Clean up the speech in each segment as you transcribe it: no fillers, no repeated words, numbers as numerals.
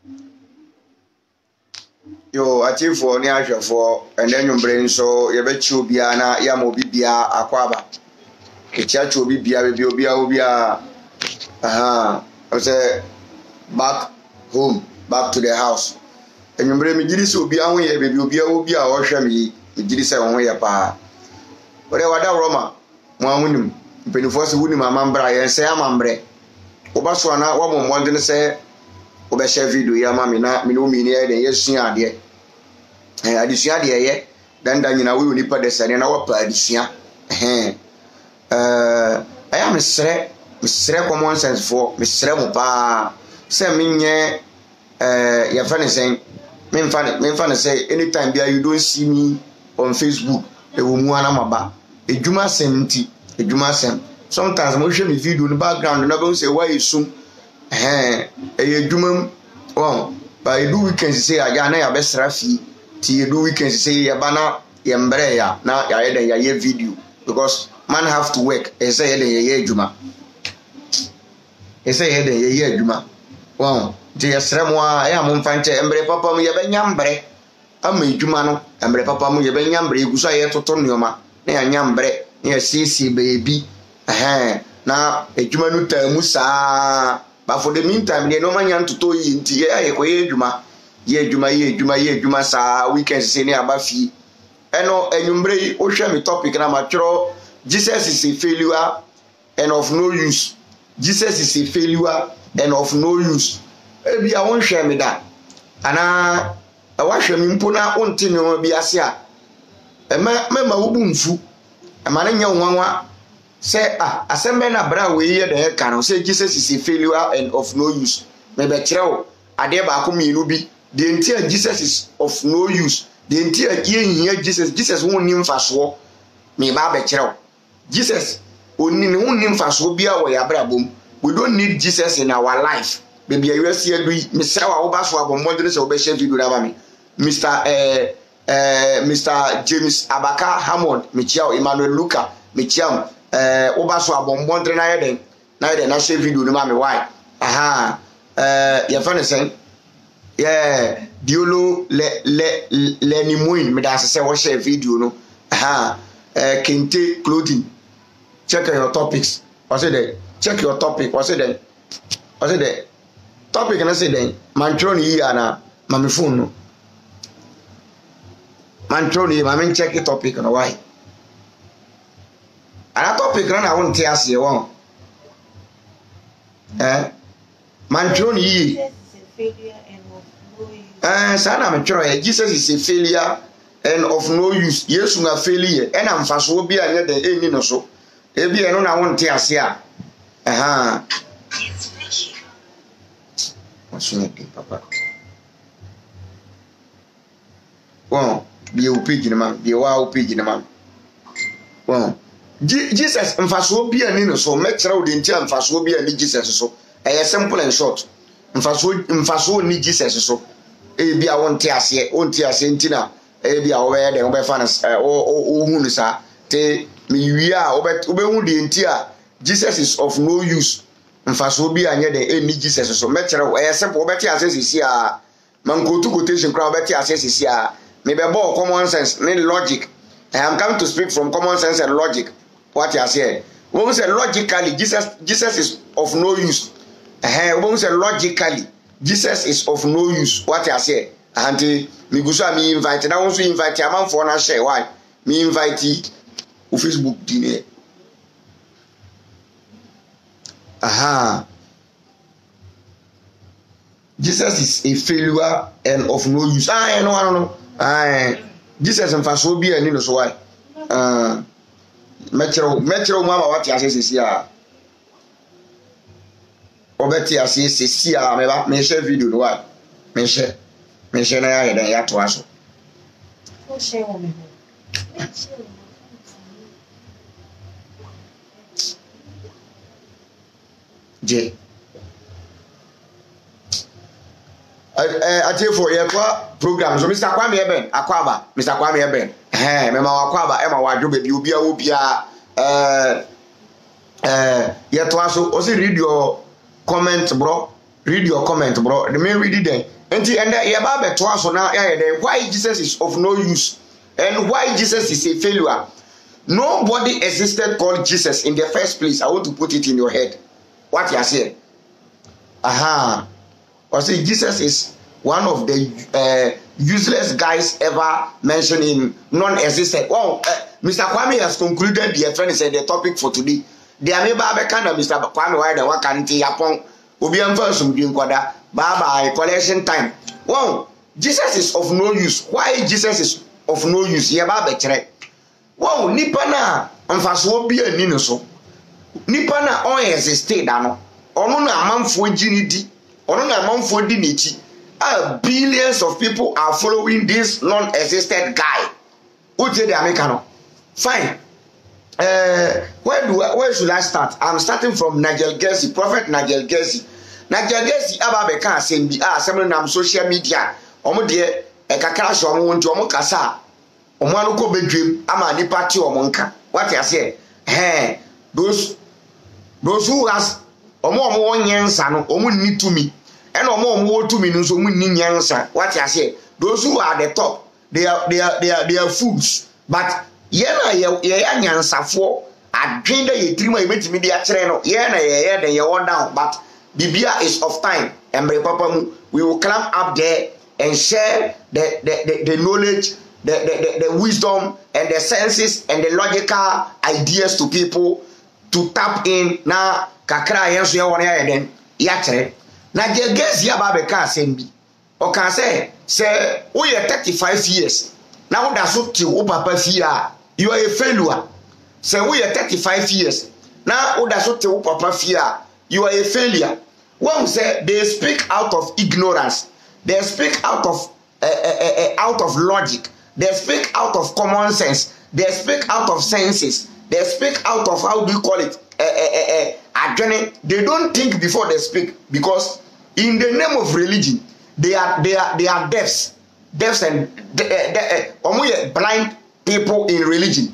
Yo, atifo ni ahwefo ene nwumbre so ye be chi obia na ya mo bibia akwaba. Echi achi obibia be obia I say back home, back to the house. Nwumbre mi giri so obia ho ye be obia o hwe mi giri se ho ye pa. Ore wada Roma mo ahunim penifo se wunim amambra ye se amambre. Obaso na wa mo monde ne se obe share video ya ma me na me no mi ni e den yesua ade adesua de ye danda nyina we onipa de sane na wa pa adesua aya mesre common sense for mesre mo pa se menye ya fa ne sen me fa ne say anytime bia you don't see me on Facebook e wo mu ana maba edwuma sem sometimes mo hwe me video no background na be say why you sum edwuma by do weekends say aga na ya besra fi ti do weekends say ya bana ya mbre ya na ya yeden ya ye video because man have to work say yeden ye adwuma say yeden ye adwuma ti yesremo a ya mo mfanche mbre papa mu ye benya mbre ama adwuma no mbre papa mu ye benya mbre eguso ye toto nioma na ya nya mbre na ya sisi baby na adwuma no tamu saa. But for the meantime, they no man yan to yi nti ye adwuma sa weekend say ni abafi. Eno enumbre o hwe me topic na matro Jesus is a failure and of no use. Jesus is a failure and of no use. Ebi a won hwe me da. Ana a wa hwe me mpo na onti ne bi ase a. Mema wo bu mfu. Ma na nya nwanwa. Say asembe na bra we ye de ka no say Jesus is a failure and of no use. Me be kireo ade ba ko mienu bi the entire Jesus is of no use. The entire ye Jesus won nim faso me ba be kireo Jesus oni ne won nim faso bia wo ya bra bom. We don't need Jesus in our life. Baby you see do me say wa wo ba so abomodre say wo be share video da ba me Mr. James Abaka Hammond me chiao Emmanuel Luka me chiam oba so abombondre na yeden na share video no ma me why ya fa ne sen diolo le ni moin me da se wo share video no Kente clothing check your topics or say that check your topic or say that topic na say then mantroni yi ana ma me phone no mantroni ma me check the topic no why. Ana topic na won te ase won mantroni yi sana me tro Jesus is a failure and of no use. Yesu na failure e na mfaso bi anye de eni no so e bi eno na won te ase a papa bi o page ni ma bi wa o page ni ma Jesus mfaso bi ani no so mekra wo de ntia mfaso bi ani Jesus so simple and short mfaso ni Jesus so bi a won te ase ntina bi a wo be de wo be fa na o hu ni sa te mi wi a wo be hu de ntia Jesus is of no use mfaso bi anye de ni Jesus so mekra wo simple wo be te ase sisi a man go to quotation crowd be te ase sisi a me be ball common sense ni logic. I am coming to speak from common sense and logic. What you say? When we say logically, Jesus is of no use. When we say logically, Jesus is of no use. What you say? And me go so me invite. Now also invite a man for na share. Why? Me invite on Facebook dinner. Jesus is a failure and of no use. I know. Jesus and faso bi ani no so why metro mama what ya say sia obeti ase sia me ba me share video no why me share na ya den ya to aso o share o me je for your program. So Mr. Kwame Eben, Akwaba, Mr. Kwame Eben. Mema Akwaba, Emma Waju baby, ubia. Yet also read your comment, bro. read your comment, bro. Let me read it then. And why Jesus is of no use and why Jesus is a failure. Nobody existed called Jesus in the first place. I want to put it in your head. What you are saying? I say Jesus is one of the useless guys ever mentioned in non-existent. Well, Mr. Kwame has concluded the friend said the topic for today. The Ameba kind of Mr. Kwame why the wakanti yapon Obian first kwada bye collection time. Wow, Jesus is of no use. Why Jesus is of no use? Yaba betre. Wow, nipa na amfaso bi ani no so. Nipa na on existed ano. Ono na amanfo gini di. Ono na amanfo di nechi. Billions of people are following this non-existent guy. Who did the Americano? Fine. Where should I start? I'm starting from Nigel Gersi, Prophet Nigel Gersi. Nigel Gersi ababeka sembi semen nam social media. Omo de kakra so omo nti omo kasa. Omo anu ko bedwem ama ni party omo nka. What you say? Those who has omo wonyensa no omo ni to me. And omo to me no so mu ni nyensa. What you say? Those who are the top, they are fools. But yena ye nyansafo adwenda ye trima ebetimi de akere no yena ye den ye won down. But Bibia is of time. Emre papa mu, we will climb up there and share the knowledge, the wisdom and the senses and the logical ideas to people to tap in na kakra yenso ye won ye den ya kere. Na gegezi ababeka asembi. O kan say we are 35 years. Now that's what you papa fear. You are a failure. Say we are 35 years. Now that's what you papa fear. You are a failure. One say they speak out of ignorance. They speak out of logic. They speak out of common sense. They speak out of senses. They speak out of how do you call it? Adrenaline. They don't think before they speak because in the name of religion they are deafs and blind people in religion.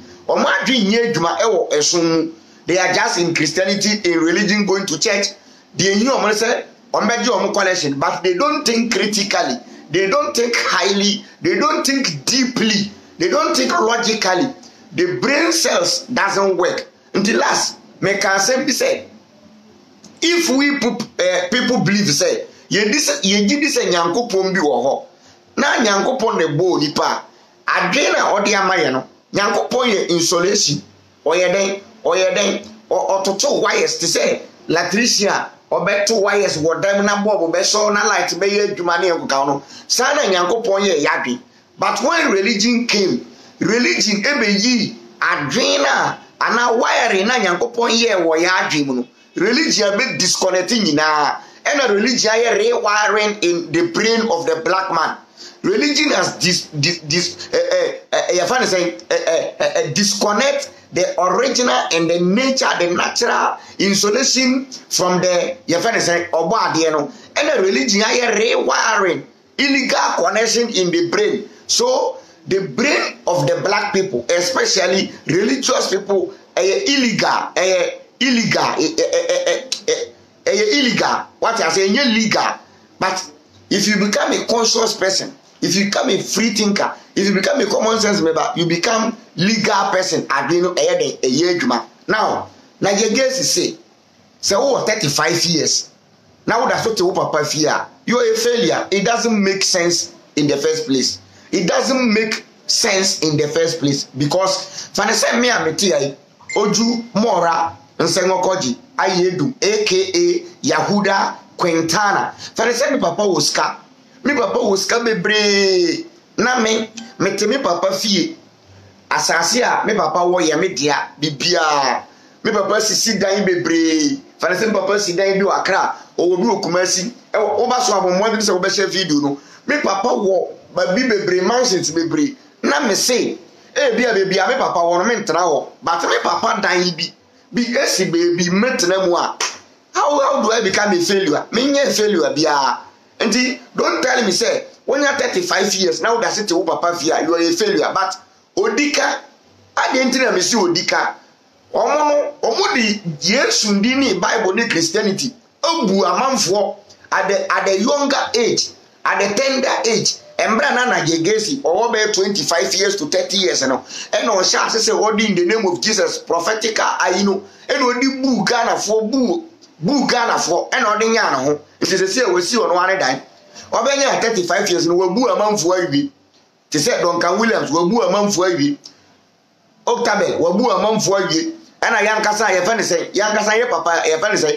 They are just in Christianity, in religion, going to church. They knew collection, but they don't think critically, they don't think highly, they don't think deeply, they don't think logically. The brain cells doesn't work. Until last, me can simply say, if we people believe say ye this nyankopon bi wo ho na nyankopon ne bo nipa adwena odi amaye no nyankopon ye insulation oyeden ototo wires to say electrician obeto wires wodam na bob be so na light be ye adwuma ne nkoka no sa na nyankopon ye yadwe. But when religion came, religion ebe yi adwena ana wire na nyankopon ye wo ya adwe mu no religion be disconnecting na and a religion rewiring in the brain of the black man. Religion has disconnect the original and the nature, the natural insulation from the and a religion rewiring illegal connection in the brain. So the brain of the black people, especially religious people, illegal. What I say, legal. But if you become a conscious person, if you become a free thinker, if you become a common sense member, you become legal person. Now, Nigerians say, oh, 35 years. Now that's what you papa fear. You are a failure. It doesn't make sense in the first place. It doesn't make sense in the first place because Fanese me ametia Oju Mora Nsengokoji Ayedu aka Yahuda Quintana. Fanese me papa woska. Me papa woska bebre. Na me temi papa fie. Asase a me papa wo ye me dia bibia. Me papa sisi dan bebre. Fanese me papa si dan bi Accra. O bi Okumasi. E wo ba so abommo bi se wo be share video no. Me papa wo ba bi bebre mansions bebre. Na me say bia me papa wo no me ntra ho. But me papa dan bi esi baby metna mu a. How do I become a failure? Me nye failure bia. And don't tell me say when you are 35 years now that's it you papa fear you are a failure. But Odika identity na me see Odika. Omo di Yesu ndi ni Bible ni Christianity. Obu amanfo at the younger age, at the tender age, Embra na Gegesi, or over 25 years to 30 years, and on shall say, in the name of Jesus, prophetica, I know, and only boo Ghana for boo Ghana for, and on the Yano, if it's a say, we see on one dime. Or when you are 35 years, and we'll boo a month for you. They said, Duncan Williams will boo a month for you. Octabe will boo a month for you. And a young Cassa, a funny say, young Cassa, papa, a funny say,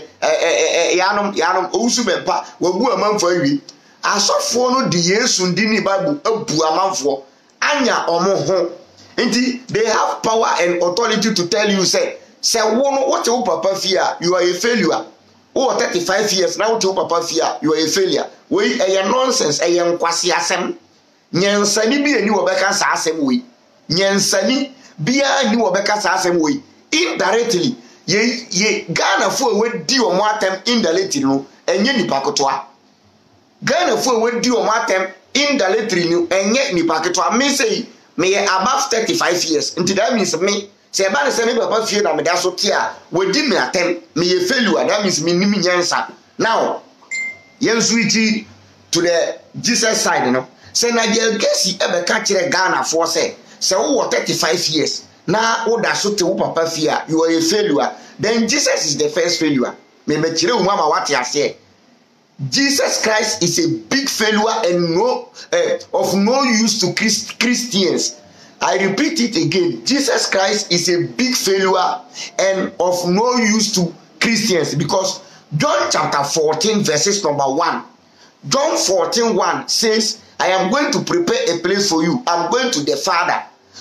Yanum, Usubempa will boo a month for you. I saw for the years soon didn't Bible a boo a month for Anya or more. Indeed, they have power and authority to tell you, say, what you papa fear, you are a failure. Oh, 35 years now to papa fear, you are a failure. We a nonsense, a young quasiasem. Nyansani be a new Obeka Sassem way. Nyansani be a new Obeka Sassem way. Indirectly, ye Ghana for would do or more time indirectly, and ye Nipakotwa. Ghana for would do or more time indirectly, and yet Nipakotwa may say, may above 35 years. Until that means me. Say about the same papa fear that me that's what here. We did me attempt me a failure. That means me nyansa. Now, yen switch to the Jesus side, you know. Say na Gegesi ebe catch Ghana for say 35 years. Now what that's what you papa fear. You are a failure. Then Jesus is the first failure. Me chire mama what you say. Jesus Christ is a big failure and of no use to Christians. I repeat it again. Jesus Christ is a big failure and of no use to Christians, because John chapter 14 verses number 1. John 14:1 says, I am going to prepare a place for you. I'm going to the Father.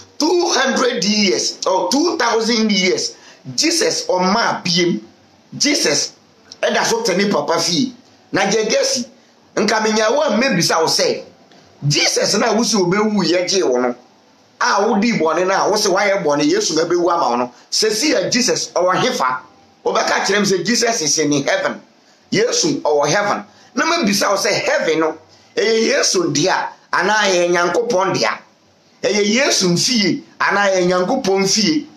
200 years or 2,000 years. Jesus on my beam. Jesus. And that's what any papa fee. Na Gegesi. Nkaminya wa maybe say say. Jesus na wusi obewu yeje wono. Ah, wodi bone na wo se why bone Yesu na bewu ama no. Se see Jesus or hefa. Obaka kire say Jesus is in heaven. Yesu or heaven. Na maybe say heaven no. Yesu dia ana ye Nyankopon dia. Yesu mfie ana ye Nyankopon fie.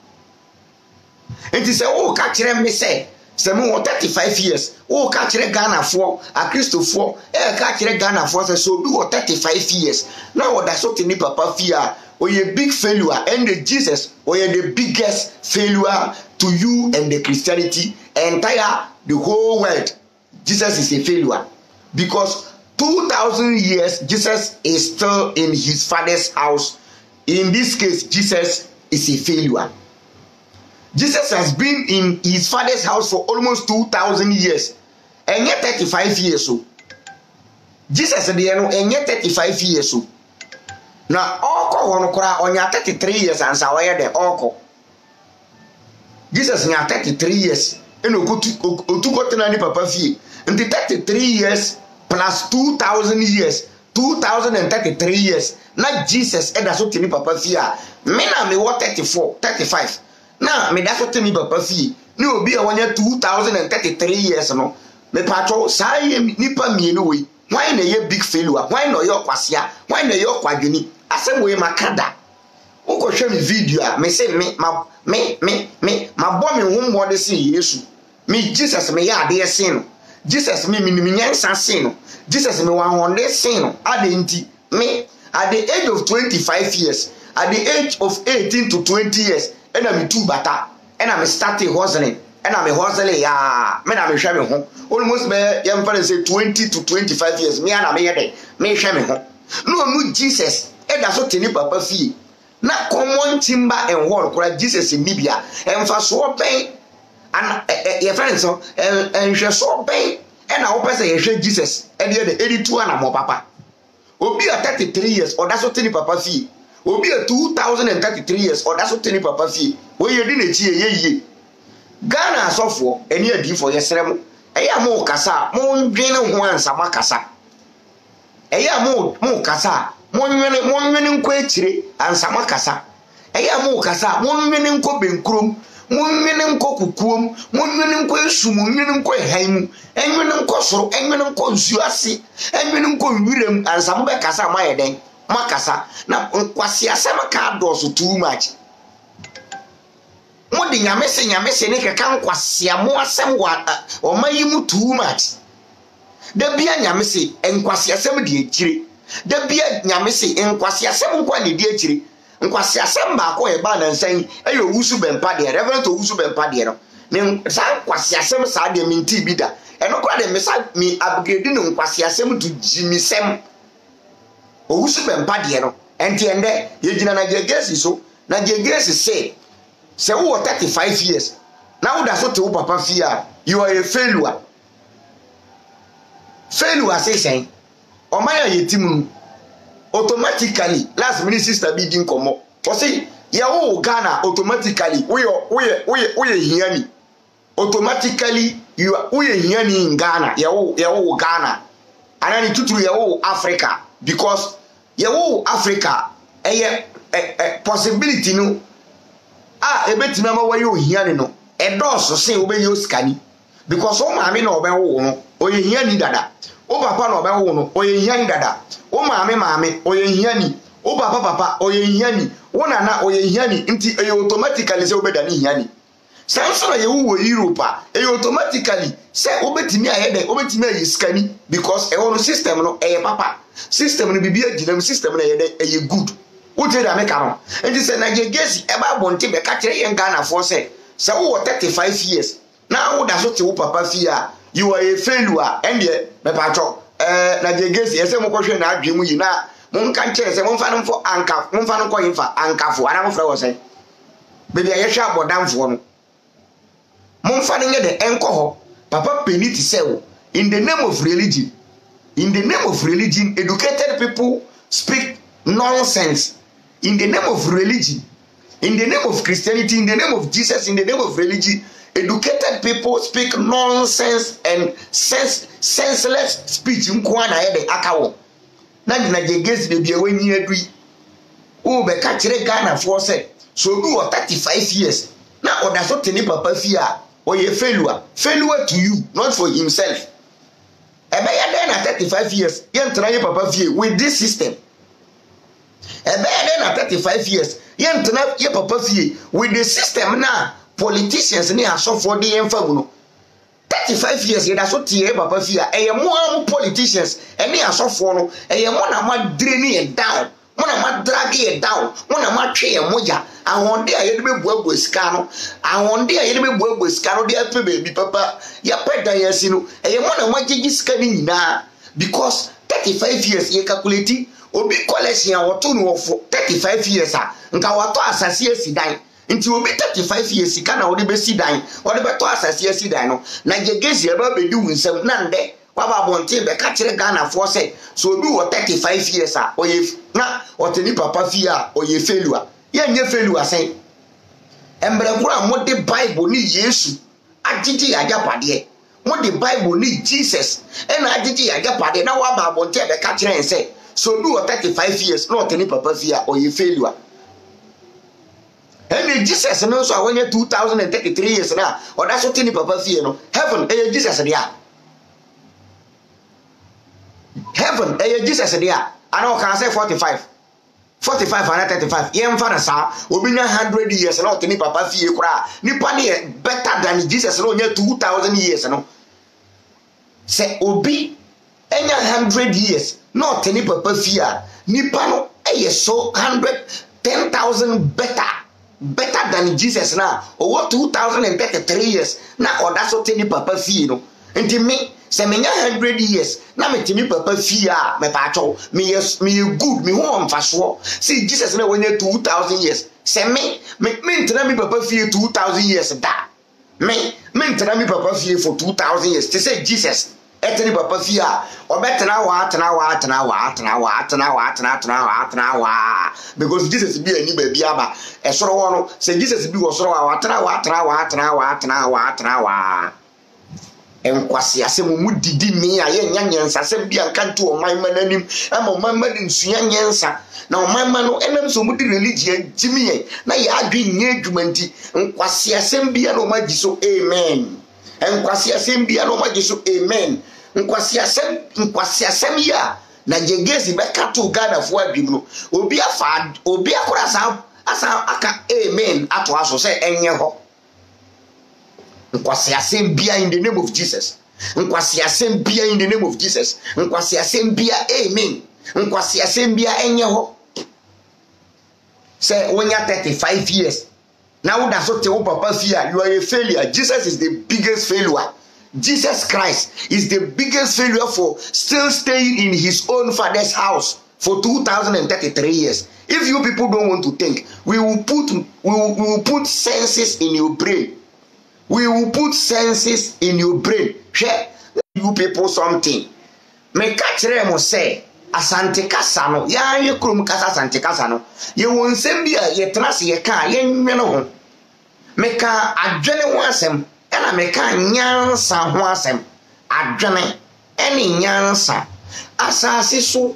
Enti say o ka kire me say mo 35 years o ka kire Ghana for a Christopher ka kire Ghana for say so be 35 years. Now what that's what ni papa fear or ye big failure, and the Jesus or ye the biggest failure to you and the Christianity entire the whole world. Jesus is a failure because 2,000 years Jesus is still in his Father's house. In this case, Jesus is a failure. Jesus has been in his Father's house for almost 2,000 years, and yet 35 years so. Jesus and yet 35 years so. Now all on your 33 years and so where the all Jesus in 33 years and go to any papa fee. In the 33 years plus 2,000 years, 2,033 years. Not Jesus and that's what me papa fee. Me na me what 34, 35. Now me that's what me papa fee. No be a 1 year 2,033 years no. Me patro say nipa me no way. Why na ye big failure? Why no your kwasia? Why na your kwadwini? Asem we makada. Wonko hwe me video me say me ma bo me ho mo de say Yesu. Me Jesus me ya de sin. Jesus me nyansa sin. Jesus me 100 sin. Adenti me at the age of 25 years, at the age of 18 to 20 years, and I'm too bata, and I'm starting hustling, and I'm hustling, yeah, me na me hwe me ho. Almost me yam fa say 20 to 25 years, me na me yede, me hwe me ho. No Jesus, e da so teni papa fie. Na common timber and wall kora Jesus in Libya, and fa so ben and your friends so and hwe so ben, and I hope say hwe Jesus, and the 82 and more papa. Obi a 33 years, or that's what teni papa fie. Obi a 2,033 years, or that's what teni papa fie. Where you didn't ye. Ghana sofo, and ye di for yesrem. Eya mo kasa, mo ndwene ho ansa makasa. Eya mo kasa, mo nwene nkwa akire ansa makasa. Eya mo kasa, mo nwene nkwa benkrom, mo nwene nkwa kukuom, mo nwene nkwa esum, mo nwene nkwa ehaimu, enwene nkwa soro, enwene nkwa nsuase, enwene nkwa nwirem ansa mo be kasa mayeden, makasa. Na nkwasi asema ka doso too much. Mo de nyamese ne keka nkwasi amo asem wa o mayimu too much. da bia nyame se enkwase asem de akire da bia nyame se enkwase asem nkwa ne de akire nkwase asem ba ko e ba na nsan eyo wusu bempa de reverend wusu bempa de no ne sa nkwase asem sa de minti bi da eno kwa de mesa mi upgrade no nkwase asem to jimisem owusu bempa de no enti ende ye gina na gegesi so na gegesi say wo 35 years na wo da so te wo papa fia you are a failure say say o maya yetimu automatically last minute sister bi din komo o say ya wo Ghana automatically we hiani automatically you we hiani in Ghana ya wo Ghana anani tuturu ya wo Africa because ya wo Africa possibility no ebetimi ama wa yo hiani no edoso say obeyi oskani because o maame na obenwo no oye hiani dada o papa na obenwo no oye hiani dada o maame oye hiani o papa oye hiani o nana oye hiani nti automatically say obeda ni hiani sanso na ye wo Europe automatically say obetimi ayede obetimi ayiskani because no system no papa system no bibia ginam system na yede good wo je da meka no nti say na gegesi eba bonte be ka kire yen Ghana for say wo 35 years na wo da so te wo papa fia you are a failure and ye me pacho na gegesi ese mo kohwe na adwemu yi na mon kan kire se mon fa no fo anka mon fa no ko yinfa ankafo ara mo fra wo say be bia ye hwa abodanfo no mon fa no de enko ho papa peniti say in the name of religion educated people speak nonsense in the name of religion, in the name of Christianity, in the name of Jesus, in the name of religion, educated people speak nonsense and senseless speech. Nkwana yede akawo. Na jegezi de bia wenyi adui. O be ka kire Ghana for say so do 35 years. Na oda so teni papa fia o ye failure to you, not for himself. Ebe ya den na 35 years. Ye ntra ye papa fia with this system. Ebe na 35 years yentna ye papa fie with the system na politicians ni asofo de yemfa guno 35 years ye da so tie papa fie eye mo am politicians eni asofo no eye mo na ma dire ni ye down mo na ma drag ye down mo na ma twe ye moja ahonde aye de bebuabu esika no ahonde aye de bebuabu esika no de ape baby papa ya peda yesi no eye mo na ma gigi sika ni nyina because 35 years ye calculate obi collection awoto no for 35 years nka wato asase asidan nti obi 35 years kana wo de be sidan wo de beto asase asidan no na gegezi eba bedi wunsam na nde waba bonte be ka kire Ghana for say so obi wo 35 years oye na oteni papa fia oye failure ye nye failure sen embre kura mo de Bible ni Yesu agigi agapade mo de Bible ni Jesus na agigi agapade na waba bonte be ka kire ense so do 35 years not any papa fear or you failure. And Jesus no so when you 2033 years now or that's what any papa fear no heaven Jesus there. Heaven Jesus there. I know can say 45 and 35 yen father sa obi nya 100 years not any papa fear kura nipa ne better than Jesus no nya 2000 years no say obi enya 100 years not any papa fear nipa no so 110,000 better than Jesus now or 2033 years now or that's what any papa fear no enti me say me 100 years na me timi papa fear me pacho me good me ho amfaso see Jesus na when 2000 years say me ntena me papa fear 2000 years da me ntena me papa fear for 2000 years to say Jesus eteni papa fia obetena wa because Jesus be ani ba bi aba esoro wo no say Jesus bi wo soro wa enkwase asem mu didi me aye nyanyensa asem bi ankanto o man mananim ama o man manin suya nyensa na o man no enam so mu di religion jimiye na ya adwi nye adwumanti enkwase asem bi na o magi so amen enkwase asem bi na o magi so amen nkwasi asem ya na jegezi beka to Ghana fo adwim no obi akora asa aka amen ato aso say enye ho nkwasi asem bia in the name of Jesus Nkwasi asem bia in the name of Jesus. Nkwasi asem bia amen. Nkwasi asem bia enye ho. Say when you are 35 years. Now that's what your papa fear. You are a failure. Jesus is the biggest failure. Jesus Christ is the biggest failure for still staying in his own father's house for 2033 years. If you people don't want to think, we will put senses in your brain. We will put senses in your brain. Share you people something. Me catch them say asante kasa no ya ye krom kasa asante kasa no ye won sem bia ye trase ye ka ye nwene ho me ka adwene ho asem ena me ka nyansa ho asem adwene ene nyansa asase so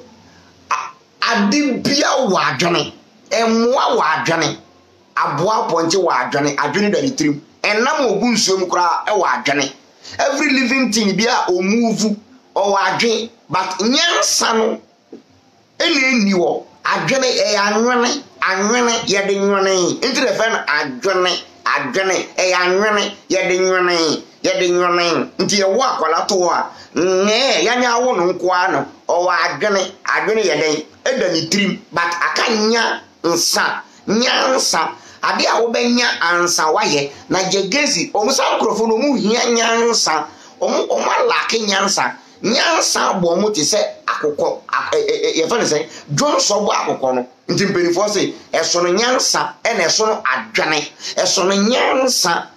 ade bia wa adwene emwa wa adwene aboa ponje wa adwene da litrim enam ogu nsuom kura e wa adwene every living thing bia o move o wa adwene but nyansa no eni wo adwene e anwene ye de nwene into the fan adwene e anwene ye de nwene nti ye wo akwala to a ne ya nya wo no nko ano o wa adwene ye de eda ni trim but akanya nsa nyansa ade a wo benya ansa waye na jegezi omusa nkrofo no mu hia nyansa alake nyansa bo mo ti se akokọ ye fa ne se John so bo akokọ no nti mpenifo se eso no nyansa ena eso no adwane eso no nyansa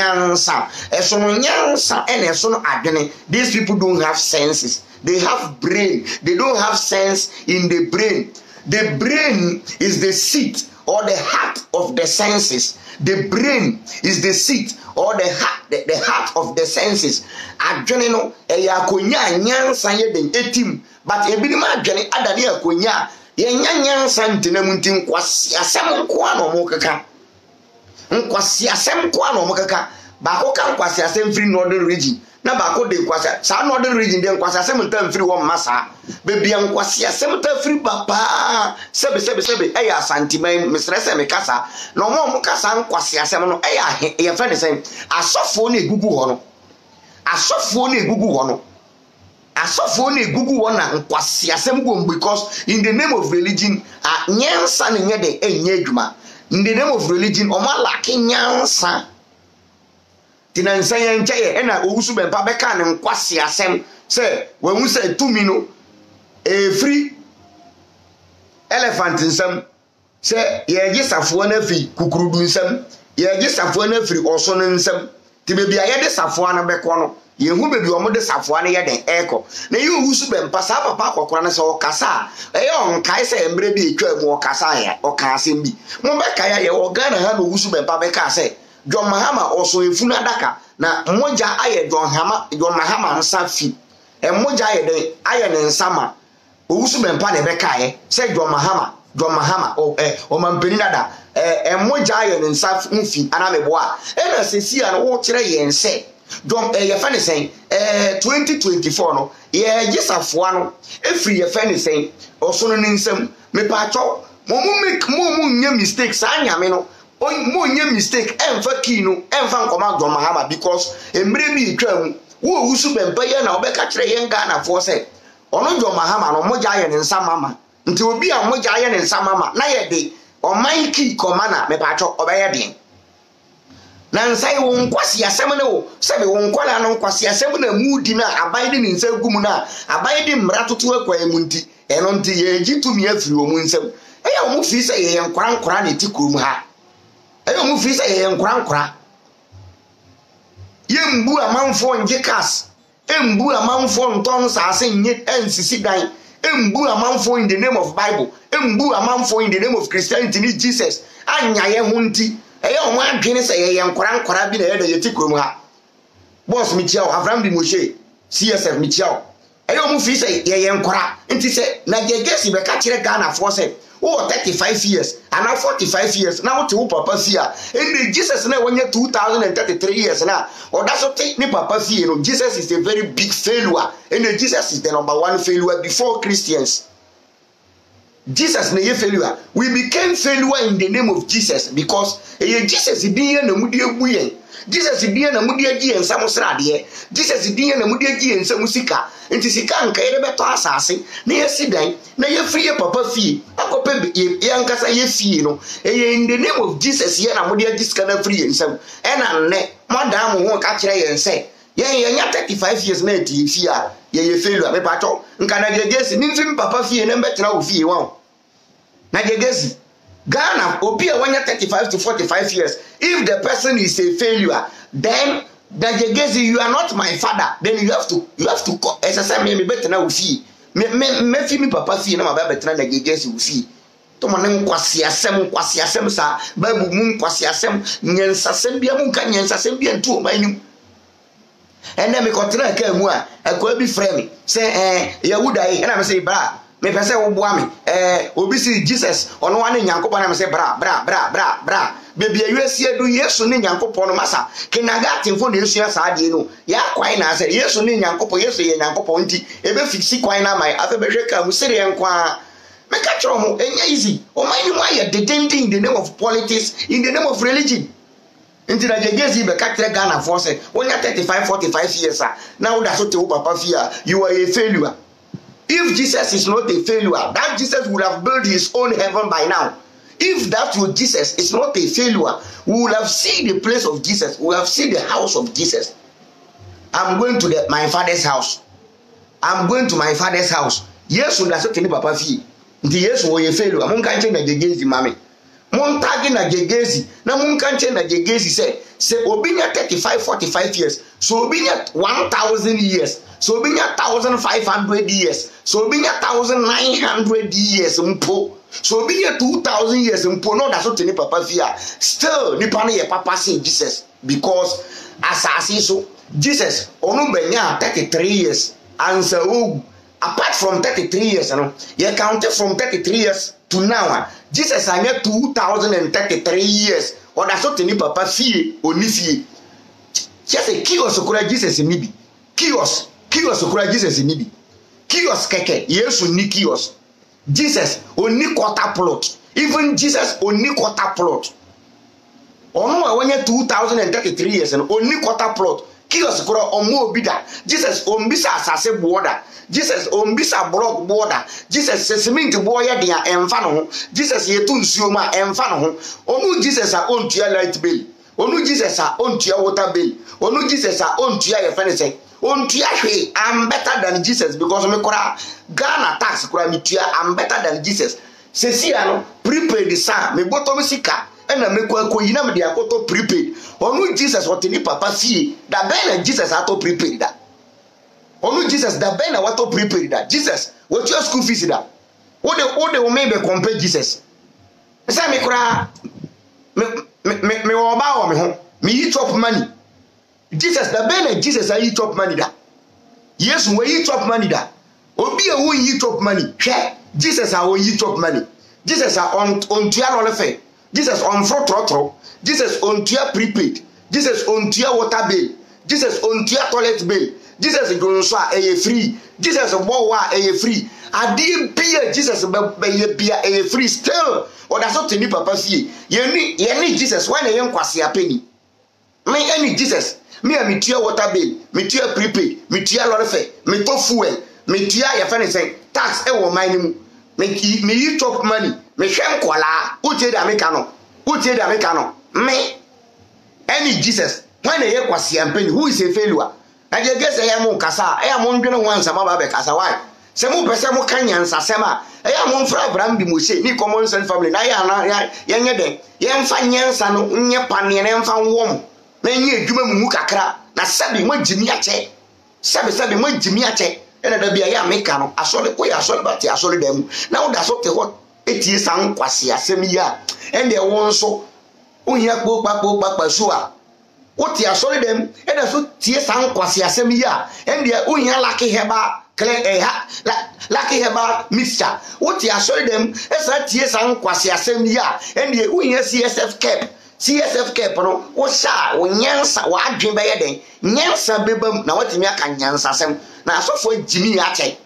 eso no nyansa ena eso no adwane. These people don't have senses. They have brain. They don't have sense in the brain. The brain is the seat or the heart of the senses. The brain is the seat or the heart of the senses. Adwene no eya akonya nyansa ye den etim but ebi ma adwene adane akonya ye nyansa ntenam ntin kwasi asem ko ano mo keka nkwasi asem ko ano mo keka ba ko kan kwasi asem free northern region na ba ko de kwasi sa northern region de kwasi asem ntam free wo masa bebi nkwasi asem ntam free papa sebe eya santimai misrese me kasa no mo kasa nkwasi asem no eya ye fa ne sen asofo na egugu ho no asofo na egugu ho na nkwasi asem go because in the name of religion nyansa ne nye de enye adwuma. In the name of religion o ma laki nyansa tinansa ye nche na owusu be pa be ka ne nkwasi asem se we hu se tumi no free elephant nsam se ye gisafo na fi kukurudu nsam ye gisafo na fi oso no nsam ti be bia ye de safo na be ko no ye hu be bi o mo de safo na ye den eko na ye owusu be mpa sa papa akokora na se o kasa e on kai se embre bi etwa mu o kasa ya o ka asem bi mo be ka ya ye o Ghana ha no owusu be mpa be ka se John Mahama oso efunu adaka na moja aye John Mahama nsa fi moja aye den aye ne nsama owusu be mpa ne be ka ye se John Mahama o mampeni dada moja aye ne nsa fi anamebo a na sesi a no wo kire ye nse John ye fa ne sen 2024 no ye gisafo ano efri ye fa ne sen oso no nsam me pa cho mo nya mistake sa anyame no mo nya mistake emfa key no emfa nkoma John Mahama because emre bi twam wo owusu bempa ye na obeka kire ye Ghana fo se ono John Mahama no moja aye ne nsa mama nti obi a moja aye ne nsa mama na ye de o man key komana me pa cho obeye den na nsai wo nkwasi asem ne wo sebe wo nkwala no nkwasi asem na mudi na abaide ni nsa gum na abaide mratoto akwa emunti eno nti ye gitumi afiri wo mu nsam eya wo mu fi se ye nkora na ti kurum ha eya wo mu fi se ye nkora ye mbu amanfo nje kas embu amanfo nton sase nye ensisi dan embu amanfo in the name of Bible embu amanfo in the name of Christianity ni Jesus anya ye hunti eya o ma adwene se ye nkora bi na ye da ye ti kurum ha boss mi chiao Abraham di Moshe CSF mi chiao eya o mu fi se ye nkora nti se na gegesi be ka kire Ghana for se oh 35 years and now 45 years now to papa fia and Jesus na when you 2033 years na or that's what ni papa fia no Jesus is a very big failure and Jesus is the number one failure before Christians. Jesus na ye failure. We became failure in the name of Jesus because Jesus be here na mudi ebuyen Jesus die na mudi agi ensam srade Jesus die na mudi agi ensam sika enti sika nka ye beto asase na yesi dan na ye free papa fie akope ye ankasa ye fie no in the name of Jesus ye na mudi agi sika na free ensam ena ne madam ho ka kire ye nse ye nya 35 years na eti fie a ye failure me pato nka na gegesi ni mfim papa fie na mbetena wo fie wa na gegesi Ghana obi a wanya 35 to 45 years if the person is a failure then the gegesi you are not my father then you have to exercise me betena wo fie me fi mi papa fie na ma ba betena na gegesi wo fie to mo ne nkwase asem sa babu mu nkwase asem nyensasem bia mu nka nyensasem bia ntu o manim ene me kotra ka mu a akwa bi frame say yahuda e na me say bra me pese wo boa me obi si Jesus ono wane nyankopon na me say bra bebi awesi edu Yesu ne nyankopon no masa kinaga atemfo na Yesu ya saade no ya kwai na say Yesu ne nyankopon Yesu ye nyankopon nti ebe fiksi kwai na mai afa behwe ka mu sere enkwa me ka tro ho enya easy o mai ni wa ye dedending in the name of politics in the name of religion nti na gegezi be ka tre Ghana for say wonya 35-45 years now that so te wo papa fia you are a failure. If Jesus is not a failure, that Jesus would have built his own heaven by now. If that Jesus is not a failure, we will have seen the place of Jesus. We will have seen the house of Jesus. I'm going to my father's house. I'm going to my father's house. Yes, we have seen papa fie. The yes was a failure. Mon can't change the gegezi mami. Mon tagi na gegezi. Na mon can't change the gegezi say obinya 35-45 years. So obinya 1,000 years. So obinya 1,500 years. So obinya 1,900 years mpo. So obinya 2,000 years mpo. No that's what ni papa fia. Still ni pane ye papa say Jesus because asasi so Jesus onu benya 33 years answer apart from 33 years you counted from 33 years to now Jesus anya 2,033 years or that's what ni papa fie oni fie just a kios okura Jesus ni bi kios okura Jesus ni bi kios keke Yesu ni kios Jesus oni quarter plot even Jesus oni quarter plot ono awanya 2,033 years and oni quarter plot kios okura omo obida Jesus ombisa asase border Jesus ombisa block border Jesus cement boya dia emfa no ho Jesus yetu nsuo ma emfa no ho onu Jesus a ontua light bill onu Jesus a ontua water bill onu Jesus a ontua ye fene ontua hwe I'm better than Jesus because me kora Ghana tax kora me tua I'm better than Jesus sesia no prepaid sa me boto me sika ena me kwa yina me dia koto prepaid onu Jesus otini papa fie da ben Jesus ato prepaid da onu Jesus da ben wato prepaid da Jesus what your school fees da wo de wo me be compare Jesus say me kora me wo ba wo me ho me eat up money Jesus da ben Jesus I eat up money da yes we eat up money da obi e wo eat up money hwe Jesus a wo eat up money Jesus a on tua no lefe Jesus on frotro Jesus on tua prepaid Jesus on tua water bill Jesus on tua toilet bill Jesus gonso a free Jesus bo wa a free ade bia Jesus be bia a free still or that's what ni papa fie ye ni Jesus when ye nkwase apeni me any Jesus me a tua water bill me tua prepaid me tua lorfe me to fuel me tua ye fene say tax e wo man mu me eat up money me hwe nkola utie da me kano me any Jesus when ye kwase apeni who is a failure and you guess I am kasa I am wondering once am ba be kasa why se mo pese mo kan yansa sema I am on fra Abraham bi mo se ni common sense family na ya nye den ye mfa nyansa no nye pane ne mfa nwom na nye adwuma mu kakra na sabi mo jimi ache sabi mo jimi ache ena da bia ya meka no asole ko ya asole bati asole dem na wo da so te ho etie san kwase asem ya ende won so ohia kpokpa so a what ya sorry them and so tie san kwase asem ya and dia ohia lucky heba lucky heba mixture what ya sorry them esa tie san kwase asem ya and dia ohia CSF cap no wo sha wo nyansa wo adwen be yeden nyansa bebam na watimi aka nyansa asem na asofo jimi ache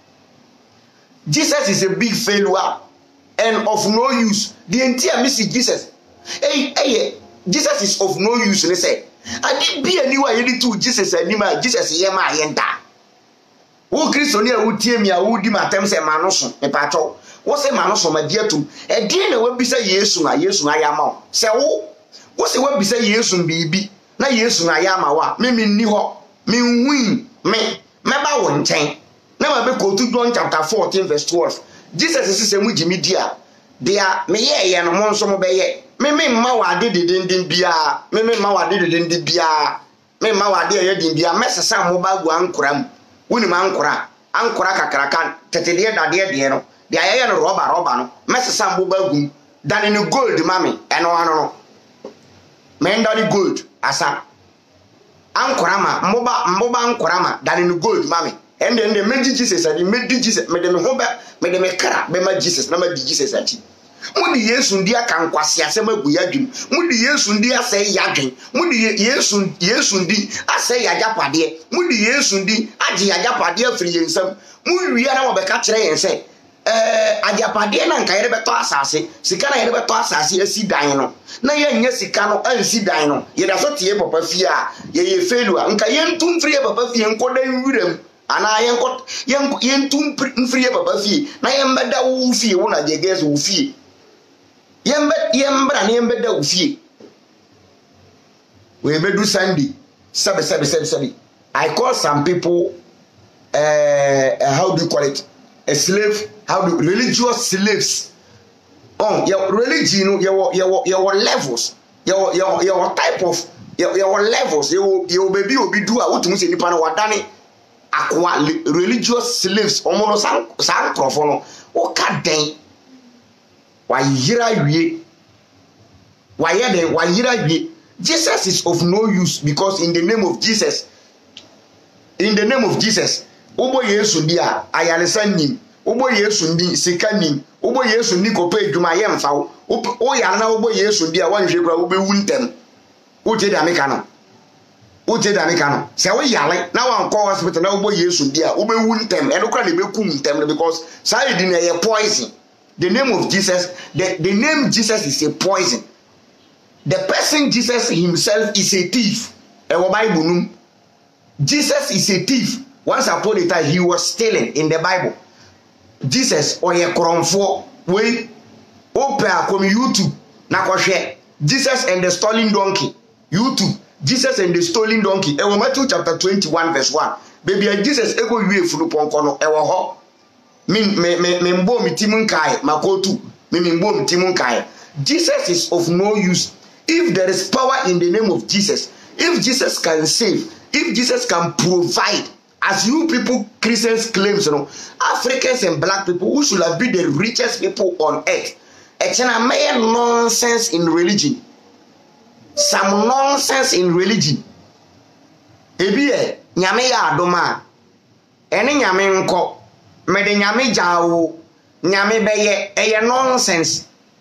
Jesus is a big failure and of no use the entire message Jesus Jesus is of no use. They say ade bia ni wa yedi to Jesus anima Jesus ye ma yenda wo Kristo ni a wotie mi a wodi matem se ma no so me pa cho wo se ma no so ma dia tu e din na wabisa Yesu na Yesu ayama se wo se wabisa Yesu bibi na Yesu ayama wa me ni ho me hui me ba wo nchen na ma be go to John chapter 14 verse 12 Jesus say mu jimi dia dia me ye no mo nso mo be ye me ma wa de din bia me ma wa de din bia me ma wa de ye din bia mesesa mo ba gu ankoram woni ma ankora kakraka tetede dade de no de ayeye no roba no mesesa mo ba gu dan ni gold mami eno ano no me ndani gold asa ankora ma mo ba ankora ma dan ni gold mami ende me Jesus adi me Jesus me de me ho ba me de me kra be ma Jesus na ma di Jesus ati mudi Yesu ndi aka nkwase asem agu yadwum mudi Yesu ndi asɛ yadwen mudi Yesu ndi asɛ yajapade mudi Yesu ndi agi yajapade afiri yensam muwia na wobɛka kyerɛ yen sɛ ajapade na nka yere beto asase sika na yere beto asase asi dan no na yenya sika no ansi dan no yeda so tie papa fie a ye failure nka yentum firi papa fie nkoda nwuram ana yentum firi papa fie na yembeda wo fie wo na jeges wo fie yembra na yembeda wo fie we bedu Sunday sabe I call some people how do you call it a slave religious slaves your religion your levels your type of your levels your baby obi do a wotumu se nipa na wadane akwa religious slaves omono san krofo no o ka den wa yira wie Jesus is of no use because in the name of Jesus Ubo Yesu dia ayalesa nim ubo Yesu ndi sika nim ubo Yesu ni kopa edwuma yemfa o ya na ubo Yesu dia wanhwe kura ubewu ntem uje da meka no se wo yale na wankọ hospital na ubo Yesu dia ubewu ntem eno kura na bekum ntem because side na ye poison the name of Jesus the name Jesus is a poison the person Jesus himself is a thief ewo Bible num Jesus is a thief. Once upon a time, he was stealing in the Bible. Jesus or ye kromfo we open from YouTube na ko hwe Jesus and the stolen donkey. YouTube Jesus and the stolen donkey. E Matthew chapter 21 verse 1. Baby Jesus ego wie funu ponko no e wo ho. Me mbo mi timun kai makotu. Me mbo mi timun kai. Jesus is of no use. If there is power in the name of Jesus, if Jesus can save, if Jesus can provide, as you people Christians claim, you know, Africans and black people who should have been the richest people on earth, it's an mere nonsense in religion. Some nonsense in religion. Ebie nyame ya adoma ene nyame nko mede nyame jawo nyame beye eye nonsense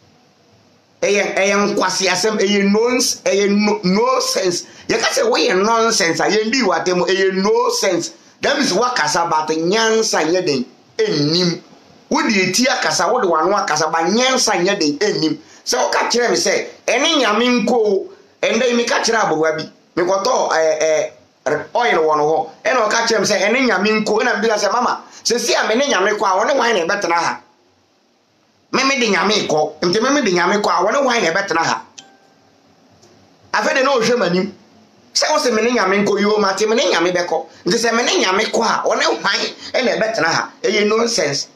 eye nkwasi asem eye nonsense eye no sense ye ka say we nonsense aye ndi watemu eye no sense that means wakasa bat nyansa yeden ennim wodi eti akasa wodi wanu akasa ba nyansa yeden ennim se o ka kire me say ene nyame nko ende mi ka kire abowa bi me koto oil wono ho ene o ka kire me say ene nyame nko na bi say mama se si a me ne nyame ko a woni wan na ebetena ha meme de nyame ko mte meme de nyame ko a woni wan na ebetena ha afede na o hwe manim se o se me ne nyame nko yo mate me ne nyame beko nte se me ne nyame ko a woni wan na ebetena ha eye nonsense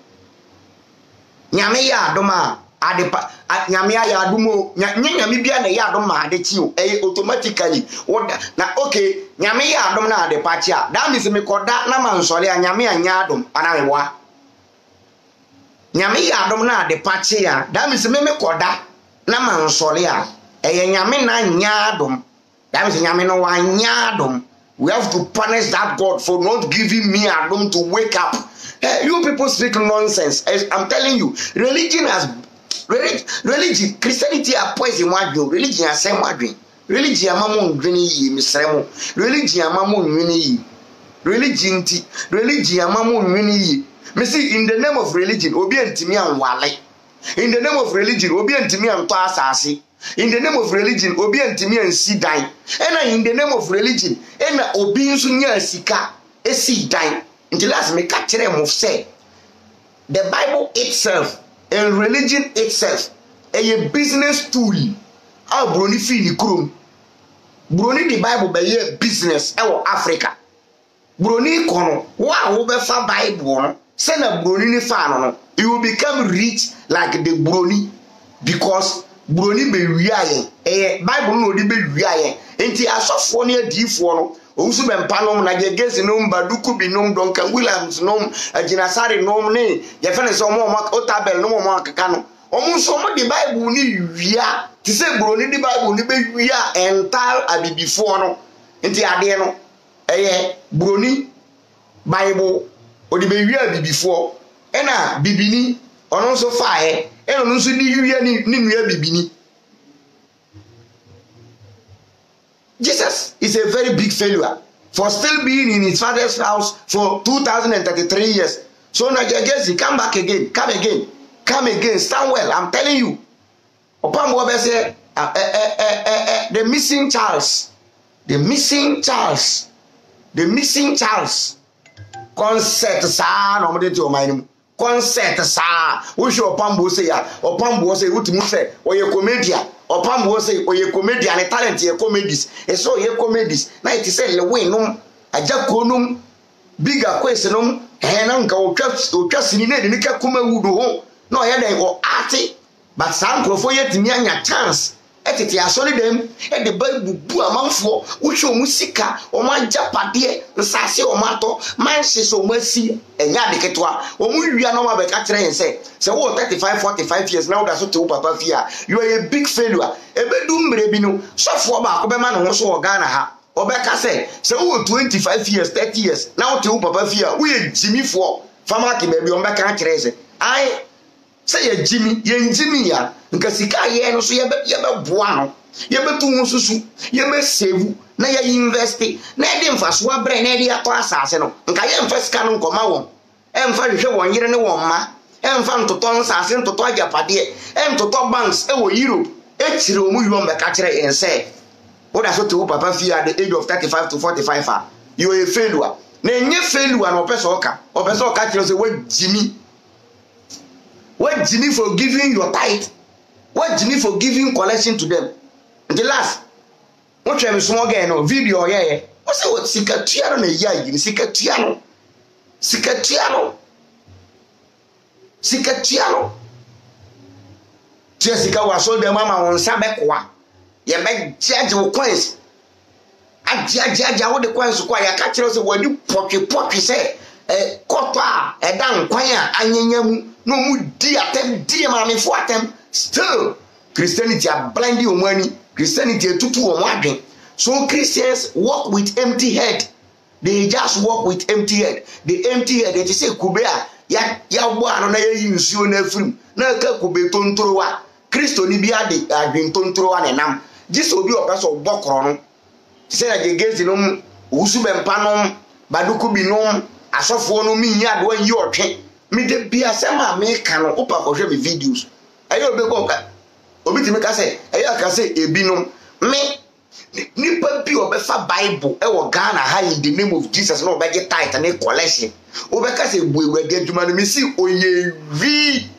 nyame ya adoma adepa nyame ya adumo nyame bia na ya adoma adechi o automatically na okay nyame ya adom na adepa chi a that means me koda na mansole a nyame anya adom ana mewa nyame ya adom na adepa chi a that means me koda na mansole a nyame na anya adom that means nyame no wa anya adom. We have to punish that God for not giving me adom to wake up. Hey, you people speak nonsense. I'm telling you, religion, Christianity are poison wadwin, religion are same wadwin. Religion amamo ndwini yi misremo. Religion amamo ndwini yi. Religion amamo ndwini yi. Me see in the name of religion, obi antimi anwale. In the name of religion, obi antimi anto asase. In the name of religion, obi antimi ansi dan. Ena in the name of religion, ena obi nso nya sika esi dan. Until last me ka kire mo say the Bible itself and religion itself a business tool. A broni fi ni krom. Broni the Bible be ye business e wo Africa. Broni kono wa wo be fa Bible no. Say na broni ni fa no. You will become rich like the broni because broni be wiaye Bible no di be wiaye enti asofo ne adifo no owusu be mpanom na gegesi no mbaduku bi no Duncan Williams no aginasare no ne ye fene so mo otabel no mo akaka no omu so mo di Bible ni wia ti se broni di Bible ni be wia entire abibifo no enti ade no broni Bible odi be wia abibifo ena bibini ono so faaye eno no so di wia ni nua bibini. Jesus is a very big failure for still being in his father's house for 2033 years. So now Jagesi, come back again, come again, stand well. I'm telling you. Upon what say the missing Charles. Concert sa no mo de to mind. Concert sa wo hwe opambo say ya opambo say wutimu say oye comedian opambo say oye comedian and talent ye comedies e so ye comedies na it say le win no ajako no bigger question no na nka otwa sini na de nika kuma wudo ho na oye den o art but some crofo ye timi anya chance etete asori dem e de bubu amanfo wo hwe omusika o ma japade nsase o mato manse so masi enya de ketwa o mu wia no ma be ka kire yen say wo 35 45 years now that so te wo papa fia you are a big failure ebedu mbre bi no sofo ba ko be ma no ho so wo Ghana ha obeka say wo 25 years 30 years now te wo papa fia wo ye jimifo fama ke be bi o be ka kire say ai say ye jimi ya nka sika ye no so ye be boa no ye be tu nsusu ye be save na ye invest na ye de mfaso abre na ye de ato asase no nka ye invest ka no nkoma won emfa hwehwe won yire ne won ma emfa ntoto nsase ntoto agapade ntoto banks e wo Europe e chire omu yuo mbeka kire en say what that so to papa fi at the age of 35 to 45 you are a failure na enye failure na opeso oka kire say what Jimmy for giving your tithe? What Jimmy for giving collection to them? And the last, what you have small guy no video yeah. What's what Sikatiano na ya yini Sikatiano. Jessica was so the mama on Sabekwa. Ya be judge o coins. A judge what the coins kwa ya catch us when you poke say kopa dan kwan a anyenyamu no mu di atem di maame fo atem still Christianity are blinding your money. Christianity tutu o adwen. So Christians walk with empty head. They just walk with empty head. The empty head they say kube a ya bo ano na yi nsuo na afrim na ka kube tontorowa Kristo ni bia de adwen tontorowa ne nam Jesus obi opeso bokoro no say na gegezi no wusu bempa no baduku bi no asofo no mi nya do yi otwe mi de bia sema me ka no opa ko hwe me videos ayo be ko ka obi ti me ka say ayo ka say ebi no me nipa bi obefa Bible e wo Ghana ha in the name of Jesus no be get tight na collection obe ka say buewa de adwuma no me si oye wi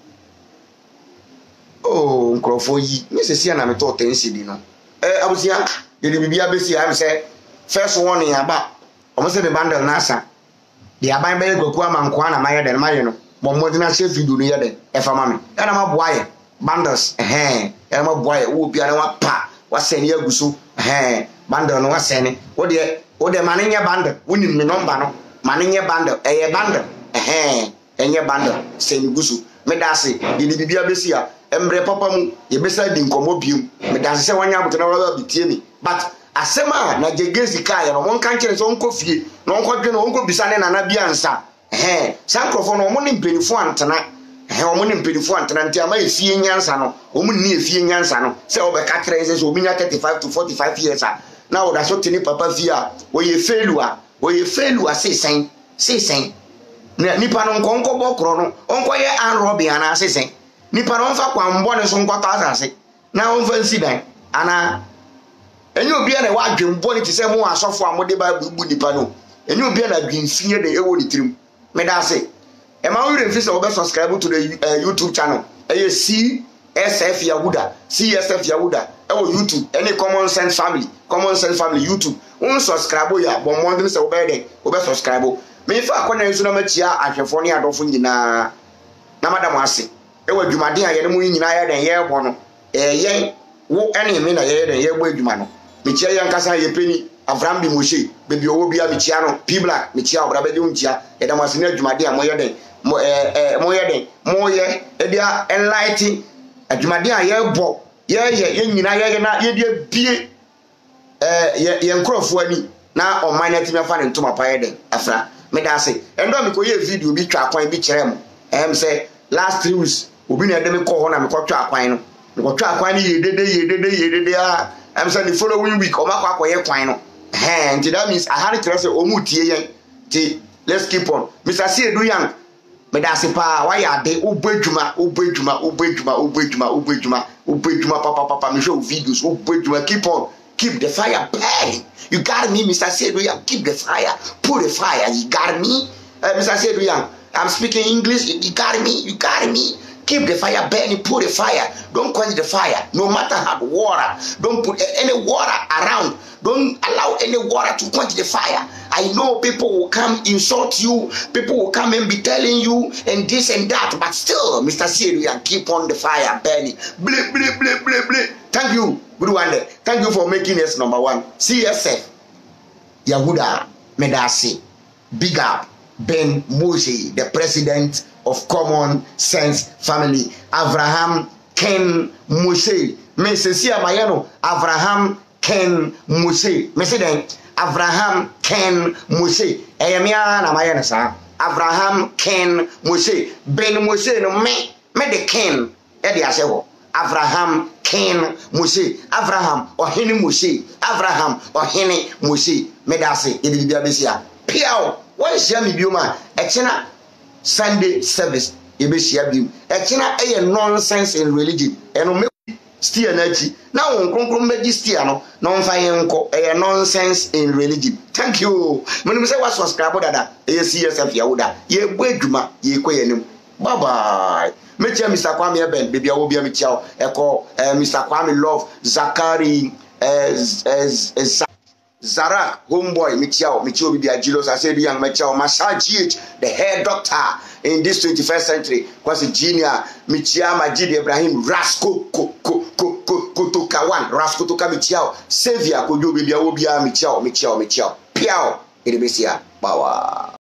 oh nkrofo yi me se sia na me to tensi di no abusia de bibia be si am say first one in aba omo se be bundle na asa de aban be goku amanko na maye den maye no mo dina share video no ye den e fa ma me na ma boaye bundles e ma boaye wo bia na wa pa wa sene aguso bundle no wa sene wo de manenye bundle woni me number no manenye bundle ye bundle enye bundle sene guso me da se de bibia be si a embre papa mu ye be sa di nkomo bium me da se wanya aboto na wa bitie mi but asema na jegezi kaya no mon kan kire so onko fie no onko dwe no onko bisa ne nana bia nsa sankrofo no mo ne mpelifo antena o mo ne mpelifo antena ntia ma efie nyansa no o mo ne efie nyansa no se o be ka kire se so obinya 35 to 45 years na o da so tini papa fie a o ye failure sesen na nipa no onko bokro no onko ye anrobi ana sesen nipa no mfa kwa mbo ne so nkota asase na on fancy dan ana enye obi na wa adwembo ni te se mo asofo amode ba bu nipa no enye obi na adwemfie de ewo ni tirim me da se e ma we refuse o be subscribe to the YouTube channel CSF Yahuda e wo YouTube any common sense family YouTube un subscribe ya bo mo ndin se o be de o be subscribe me fa akonya nso na machia ahwefo ne adofo nyina na madam ase e wo adwumade a ye ne mu nyina ya den ye bo no yen wo ene me na ye den ye bo adwuma no mechia yan kasa ye peni Avram bi Moshe bebi owo bia mechia no P Black mechia obra be de untia ye da masene adwumade a mo ye den mo ye dia enlighten adwumade a ye bo ye nyina ye na ye dia bie ye nkrofo ani na o man atimi afa ne ntoma pa ye den afra me da say endo me ko ye video bi twa akwan bi kire mo say last 3 weeks obi na de me ko ho na me ko twa akwan no me ko twa akwan ni ye dede say the following week o makwa akoye kwan no and that means I had to say o mu tie yen ti let's keep on Mr. Siedu Yang me da say pa why ya de obadwuma papa me show videos obadwuma keep the fire burning. You got me, Mr. Siedu Yang. Keep the fire. Put the fire. You got me, Mr. Siedu Yang. I'm speaking English. You got me. Keep the fire burning. Put the fire. Don't quench the fire. No matter how water. Don't put any water around. Don't allow any water to quench the fire. I know people will come insult you. People will come and be telling you and this and that. But still, Mr. Siedu Yang, keep on the fire burning. Blip. Thank you, good one day. Thank you for making us number 1. CSF Yahuda Medasi. Big up Ben Moshe, the president of Common Sense Family. Abraham Ken Moshe. Me se sia mayano Abraham Ken Moshe. Me se den Abraham Ken Moshe. Eyemia na mayana sa. Abraham Ken Moshe. Ben Moshe no me the Ken. Edi asewo. Abraham Ken Moshe. Abraham ohene Moshe. Abraham ohene Moshe. Medase edi bibia besia. Piao. One share me bioma. Echena Sunday service. Ebe share biom. Echena eye nonsense in religion. Eno me steer na chi. Na won kronkron meji steer no. Na on fa yenko eye nonsense in religion. Thank you. Menu say wa subscribe dada. Eye CSF Yahuda. Ye bo adwuma ye koyenim. Bye bye. Mechia Mr. Kwame Eben, baby, I will be a Michao, Echo, Mr. Kwame Love, Zakari, Zarak, homeboy, Michao, be a Jilos, I said, young Michao, Mashal GH, the hair doctor in this 21st century, was a genius, Michia Majid Ibrahim, Rasko, Kotokawan, Rasko Toka Michao, Savior, could you be a Michao, Piao, Edebesia, Power.